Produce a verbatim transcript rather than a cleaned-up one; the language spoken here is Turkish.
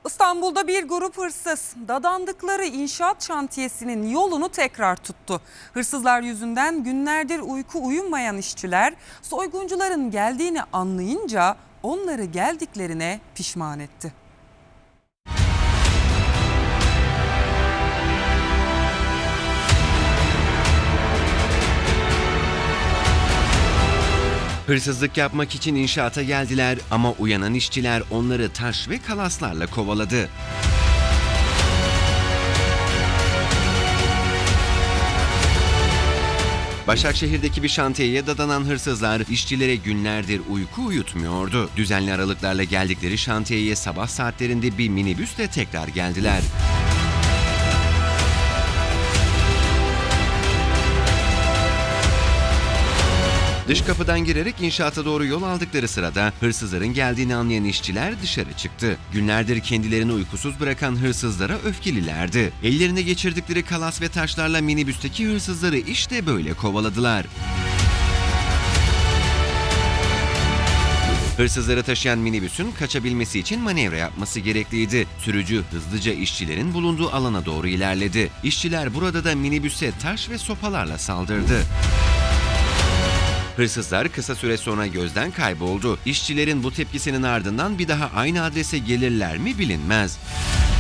İstanbul'da bir grup hırsız dadandıkları inşaat şantiyesinin yolunu tekrar tuttu. Hırsızlar yüzünden günlerdir uyku uyumayan işçiler soyguncuların geldiğini anlayınca onları geldiklerine pişman etti. Hırsızlık yapmak için inşaata geldiler ama uyanan işçiler onları taş ve kalaslarla kovaladı. Başakşehir'deki bir şantiyeye dadanan hırsızlar işçilere günlerdir uyku uyutmuyordu. Düzenli aralıklarla geldikleri şantiyeye sabah saatlerinde bir minibüsle tekrar geldiler. Dış kapıdan girerek inşaata doğru yol aldıkları sırada hırsızların geldiğini anlayan işçiler dışarı çıktı. Günlerdir kendilerini uykusuz bırakan hırsızlara öfkelilerdi. Ellerine geçirdikleri kalas ve taşlarla minibüsteki hırsızları işte böyle kovaladılar. Hırsızları taşıyan minibüsün kaçabilmesi için manevra yapması gerekliydi. Sürücü hızlıca işçilerin bulunduğu alana doğru ilerledi. İşçiler burada da minibüse taş ve sopalarla saldırdı. Hırsızlar kısa süre sonra gözden kayboldu. İşçilerin bu tepkisinin ardından bir daha aynı adrese gelirler mi bilinmez.